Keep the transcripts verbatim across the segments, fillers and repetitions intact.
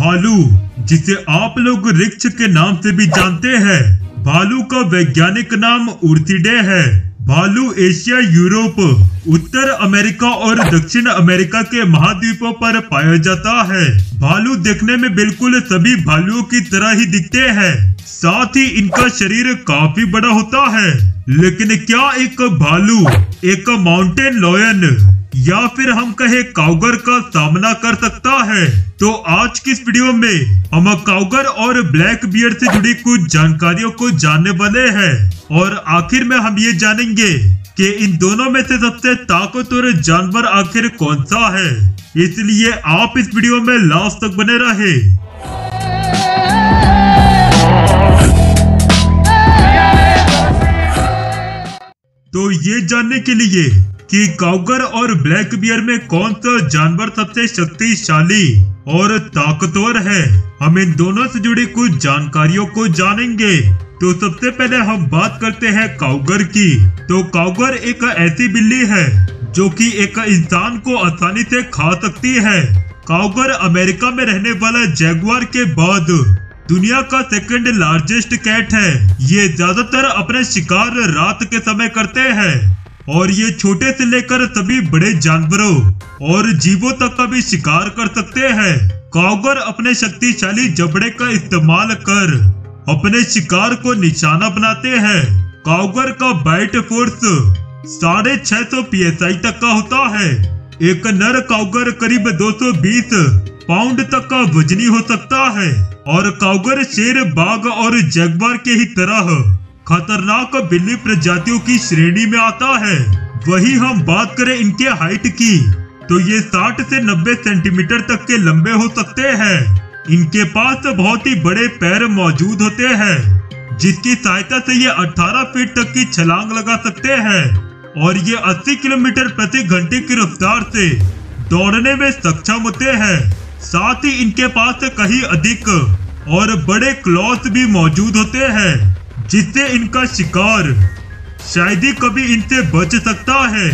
भालू, जिसे आप लोग रिक्ष के नाम से भी जानते हैं। भालू का वैज्ञानिक नाम उर्सिडे है। भालू एशिया, यूरोप, उत्तर अमेरिका और दक्षिण अमेरिका के महाद्वीपों पर पाया जाता है। भालू देखने में बिल्कुल सभी भालुओं की तरह ही दिखते हैं। साथ ही इनका शरीर काफी बड़ा होता है। लेकिन क्या एक भालू एक माउंटेन लायन या फिर हम कहे काउगर का सामना कर सकता है? तो आज की इस वीडियो में हम काउगर और ब्लैक बियर से जुड़ी कुछ जानकारियों को जानने वाले हैं और आखिर में हम ये जानेंगे कि इन दोनों में से सबसे ताकतवर जानवर आखिर कौन सा है। इसलिए आप इस वीडियो में लास्ट तक बने रहे। तो ये जानने के लिए कि काउगर और ब्लैक बियर में कौन सा जानवर सबसे शक्तिशाली और ताकतवर है, हम इन दोनों से जुड़ी कुछ जानकारियों को जानेंगे। तो सबसे पहले हम बात करते हैं काउगर की। तो काउगर एक ऐसी बिल्ली है जो कि एक इंसान को आसानी से खा सकती है। काउगर अमेरिका में रहने वाला जैगुआर के बाद दुनिया का सेकंड लार्जेस्ट कैट है। ये ज्यादातर अपने शिकार रात के समय करते हैं और ये छोटे से लेकर सभी बड़े जानवरों और जीवों तक का भी शिकार कर सकते हैं। काउगर अपने शक्तिशाली जबड़े का इस्तेमाल कर अपने शिकार को निशाना बनाते हैं। काउगर का बाइट फोर्स साढ़े छह सौ पी एस आई तक का होता है। एक नर काउगर करीब दो सौ बीस पाउंड तक का वजनी हो सकता है और काउगर शेर, बाघ और जैगुआर के ही तरह खतरनाक बिल्ली प्रजातियों की श्रेणी में आता है। वही हम बात करें इनके हाइट की तो ये साठ से नब्बे सेंटीमीटर तक के लंबे हो सकते हैं। इनके पास बहुत ही बड़े पैर मौजूद होते हैं जिसकी सहायता से ये अठारह फीट तक की छलांग लगा सकते हैं और ये अस्सी किलोमीटर प्रति घंटे की रफ्तार से दौड़ने में सक्षम होते हैं। साथ ही इनके पास कहीं अधिक और बड़े क्लॉस भी मौजूद होते हैं जिससे इनका शिकार शायद ही कभी इनसे बच सकता है।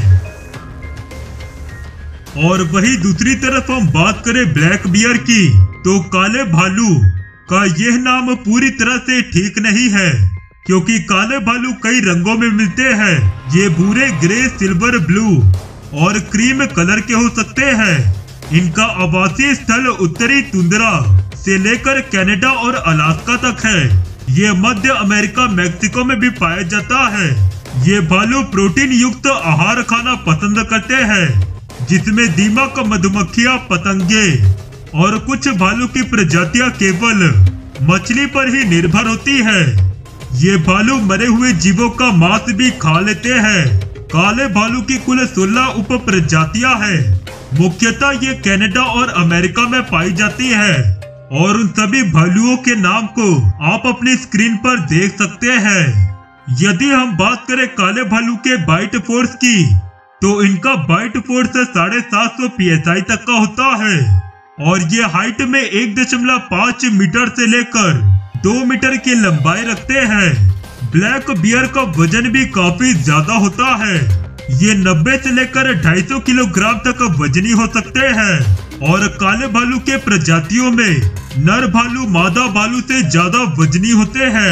और वही दूसरी तरफ हम बात करें ब्लैक बियर की तो काले भालू का यह नाम पूरी तरह से ठीक नहीं है क्योंकि काले भालू कई रंगों में मिलते हैं। ये भूरे, ग्रे, सिल्वर, ब्लू और क्रीम कलर के हो सकते हैं। इनका आवासीय स्थल उत्तरी तुंद्रा से लेकर कनाडा और अलास्का तक है। ये मध्य अमेरिका, मेक्सिको में भी पाया जाता है। ये भालू प्रोटीन युक्त आहार खाना पसंद करते हैं जिसमें दीमक, मधुमक्खियां, पतंगे और कुछ भालू की प्रजातियां केवल मछली पर ही निर्भर होती है। ये भालू मरे हुए जीवों का मांस भी खा लेते हैं। काले भालू की कुल सोलह उप प्रजातियां हैं। मुख्यतः ये कनाडा और अमेरिका में पाई जाती है और उन सभी भालुओं के नाम को आप अपनी स्क्रीन पर देख सकते हैं। यदि हम बात करें काले भालू के बाइट फोर्स की तो इनका बाइट फोर्स साढ़े सात सौ पी एस आई तक का होता है और ये हाइट में एक दशमलव पाँच मीटर से लेकर दो मीटर की लंबाई रखते हैं। ब्लैक बियर का वजन भी काफी ज्यादा होता है। ये नब्बे से लेकर ढाई सौ किलोग्राम तक वजनी हो सकते हैं और काले भालू के प्रजातियों में नर भालू मादा भालू से ज्यादा वजनी होते हैं।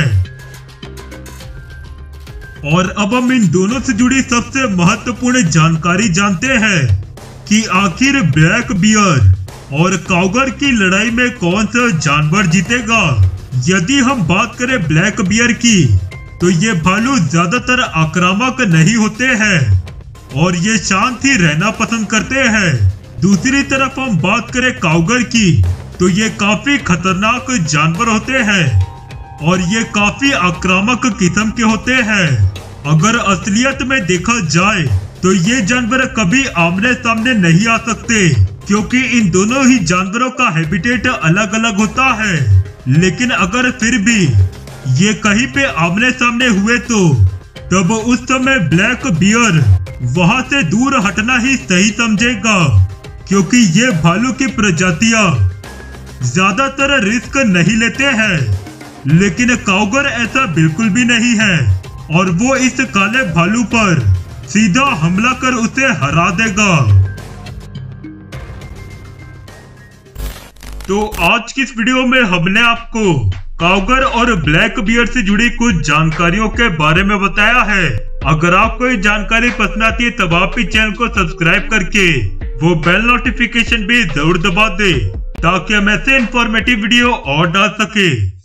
और अब हम इन दोनों से जुड़ी सबसे महत्वपूर्ण जानकारी जानते हैं कि आखिर ब्लैक बियर और काउगर की लड़ाई में कौन सा जानवर जीतेगा। यदि हम बात करें ब्लैक बियर की तो ये भालू ज्यादातर आक्रामक नहीं होते हैं और ये शांत ही रहना पसंद करते हैं। दूसरी तरफ हम बात करें काउगर की तो ये काफी खतरनाक जानवर होते हैं और ये काफी आक्रामक किस्म के होते हैं। अगर असलियत में देखा जाए तो ये जानवर कभी आमने सामने नहीं आ सकते क्योंकि इन दोनों ही जानवरों का हैबिटेट अलग अलग होता है। लेकिन अगर फिर भी ये कहीं पे आमने सामने हुए तो तब उस समय ब्लैक बियर वहां से दूर हटना ही सही समझेगा क्योंकि ये भालू की प्रजातियां ज्यादातर रिस्क नहीं लेते हैं। लेकिन काउगर ऐसा बिल्कुल भी नहीं है और वो इस काले भालू पर सीधा हमला कर उसे हरा देगा। तो आज की इस वीडियो में हमने आपको काउगर और ब्लैक बियर से जुड़ी कुछ जानकारियों के बारे में बताया है। अगर आपको ये जानकारी पसंद आती है तब आप इस चैनल को सब्सक्राइब करके वो बेल नोटिफिकेशन भी जरूर दबा दे ताकि हम ऐसे इंफॉर्मेटिव वीडियो और डाल सके।